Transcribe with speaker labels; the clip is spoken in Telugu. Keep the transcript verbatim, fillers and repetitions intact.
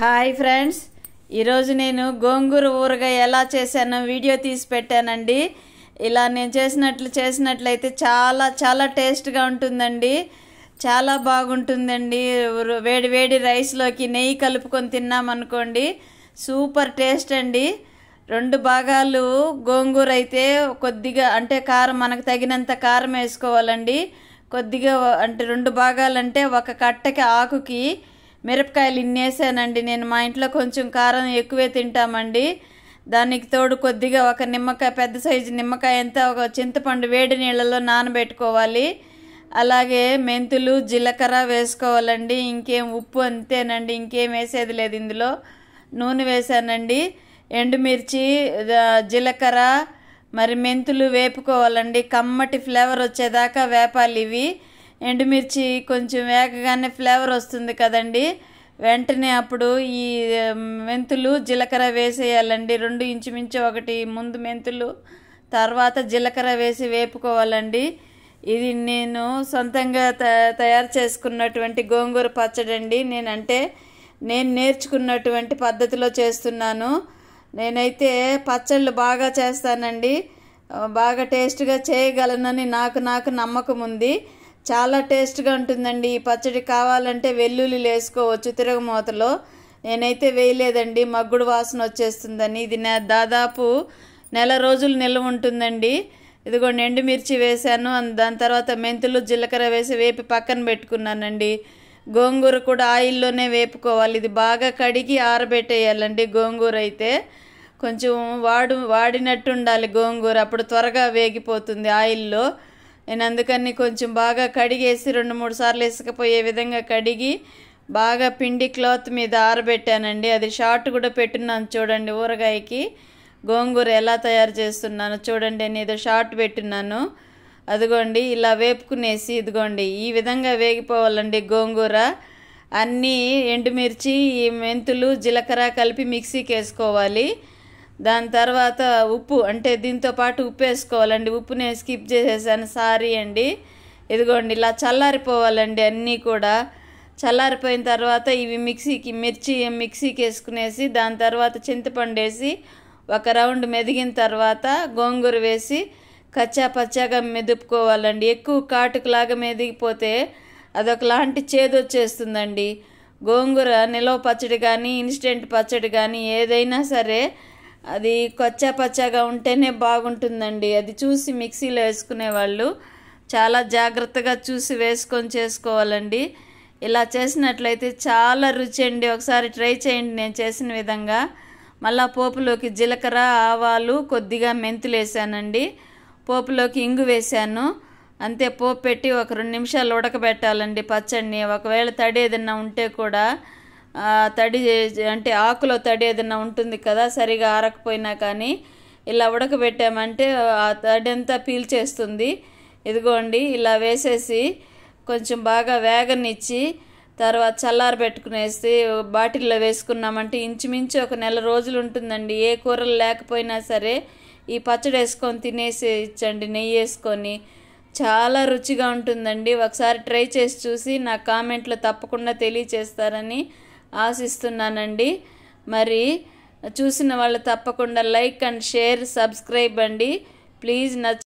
Speaker 1: హాయ్ ఫ్రెండ్స్, ఈరోజు నేను గోంగూర ఊరగాయ ఎలా చేశానో వీడియో తీసి పెట్టానండి. ఇలా నేను చేసినట్లు చేసినట్లయితే చాలా చాలా టేస్ట్గా ఉంటుందండి. చాలా బాగుంటుందండి. వేడి వేడి రైస్లోకి నెయ్యి కలుపుకొని తిన్నామనుకోండి, సూపర్ టేస్ట్ అండి. రెండు భాగాలు గోంగూర అయితే కొద్దిగా అంటే కారం మనకు తగినంత కారం వేసుకోవాలండి. కొద్దిగా అంటే రెండు భాగాలంటే ఒక కట్టకి ఆకుకి మిరపకాయలు ఇన్ని వేసానండి. నేను మా ఇంట్లో కొంచెం కారం ఎక్కువే తింటామండి. దానికి తోడు కొద్దిగా ఒక నిమ్మకాయ, పెద్ద సైజు నిమ్మకాయ అంతా ఒక చింతపండు వేడి నీళ్ళలో నానబెట్టుకోవాలి. అలాగే మెంతులు, జీలకర్ర వేసుకోవాలండి. ఇంకేం ఉప్పు అంతేనండి, ఇంకేం వేసేది లేదు. ఇందులో నూనె వేసానండి. ఎండుమిర్చి, జీలకర్ర, మరి మెంతులు వేపుకోవాలండి. కమ్మటి ఫ్లేవర్ వచ్చేదాకా వేపాలి ఇవి. ఎండుమిర్చి కొంచెం వేగగానే ఫ్లేవర్ వస్తుంది కదండి, వెంటనే అప్పుడు ఈ మెంతులు, జీలకర్ర వేసేయాలండి. రెండు ఇంచుమించు, ఒకటి ముందు మెంతులు, తర్వాత జీలకర్ర వేసి వేపుకోవాలండి. ఇది నేను సొంతంగా తయారు చేసుకున్నటువంటి గోంగూర పచ్చడి అండి. నేనంటే నేను నేర్చుకున్నటువంటి పద్ధతిలో చేస్తున్నాను. నేనైతే పచ్చళ్ళు బాగా చేస్తానండి. బాగా టేస్ట్గా చేయగలనని నాకు నాకు నమ్మకం ఉంది. చాలా టేస్ట్గా ఉంటుందండి ఈ పచ్చడి. కావాలంటే వెల్లుల్లి వేసుకోవచ్చు తిరగమూతలో. నేనైతే వేయలేదండి, మగ్గుడు వాసన వచ్చేస్తుందని. ఇది దాదాపు నెల రోజులు నిల్వ ఉంటుందండి. ఇదిగోండి, ఎండుమిర్చి వేసాను. దాని తర్వాత మెంతులు, జీలకర్ర వేసి వేపి పక్కన పెట్టుకున్నానండి. గోంగూర కూడా ఆయిల్లోనే వేపుకోవాలి. ఇది బాగా కడిగి ఆరబెట్టేయాలండి. గోంగూర అయితే కొంచెం వాడు వాడినట్టు ఉండాలి గోంగూర, అప్పుడు త్వరగా వేగిపోతుంది ఆయిల్లో. నేను అందుకని కొంచెం బాగా కడిగేసి రెండు మూడు సార్లు ఇసుకపోయే విధంగా కడిగి బాగా పిండి క్లాత్ మీద ఆరబెట్టానండి. అది షార్ట్ కూడా పెట్టున్నాను చూడండి. ఊరగాయకి గోంగూర ఎలా తయారు చేస్తున్నాను చూడండి. నేను ఏదో షార్ట్ పెట్టున్నాను. అదిగోండి, ఇలా వేపుకునేసి ఇదిగోండి ఈ విధంగా వేగిపోవాలండి గోంగూర. అన్నీ ఎండుమిర్చి, మెంతులు, జీలకర్ర కలిపి మిక్సీకి వేసుకోవాలి. దాని తర్వాత ఉప్పు, అంటే దీంతో పాటు ఉప్పు వేసుకోవాలండి. ఉప్పు నేను స్కిప్ చేసేసాను, సారీ అండి. ఇదిగోండి, ఇలా చల్లారిపోవాలండి అన్నీ కూడా. చల్లారిపోయిన తర్వాత ఇవి మిక్సీకి మిర్చి మిక్సీకి వేసుకునేసి దాని తర్వాత చింతపండు వేసి ఒక రౌండ్ మెదిగిన తర్వాత గోంగూర వేసి కచ్చా పచ్చాగా మెదుపుకోవాలండి. ఎక్కువ కాటుకులాగా మెదిగిపోతే అదొకలాంటి చేదు వచ్చేస్తుందండి. గోంగూర నిలవ పచ్చడి కానీ ఇన్స్టెంట్ పచ్చడి కానీ ఏదైనా సరే అది కచ్చా పచ్చాగా ఉంటేనే బాగుంటుందండి. అది చూసి మిక్సీలో వేసుకునేవాళ్ళు చాలా జాగ్రత్తగా చూసి వేసుకొని చేసుకోవాలండి. ఇలా చేసినట్లయితే చాలా రుచి అండి. ఒకసారి ట్రై చేయండి నేను చేసిన విధంగా. మళ్ళా పోపులోకి జీలకర్ర, ఆవాలు, కొద్దిగా మెంతులు వేసానండి. పోపులోకి ఇంగు వేసాను. అంతే, పోపు పెట్టి ఒక రెండు నిమిషాలు ఉడకబెట్టాలండి పచ్చడిని. ఒకవేళ తడి ఏదన్నా ఉంటే కూడా తడి అంటే ఆకులో తడి ఏదైనా ఉంటుంది కదా, సరిగా ఆరకపోయినా కానీ ఇలా ఉడకబెట్టామంటే ఆ తడి అంతా పీల్చేస్తుంది. ఇదిగోండి, ఇలా వేసేసి కొంచెం బాగా వేగనిచ్చి తర్వాత చల్లార పెట్టుకునేసి బాటిల్లో వేసుకున్నామంటే ఇంచుమించు ఒక నెల రోజులు ఉంటుందండి. ఏ కూరలు లేకపోయినా సరే ఈ పచ్చడి వేసుకొని తినేసి ఇచ్చండి నెయ్యి వేసుకొని. చాలా రుచిగా ఉంటుందండి. ఒకసారి ట్రై చేసి చూసి నా కామెంట్లో తప్పకుండా తెలియచేస్తారని ఆశిస్తున్నానండి. మరి చూసిన వాళ్ళు తప్పకుండా లైక్ అండ్ షేర్, సబ్స్క్రైబ్ అండి ప్లీజ్. నచ్చ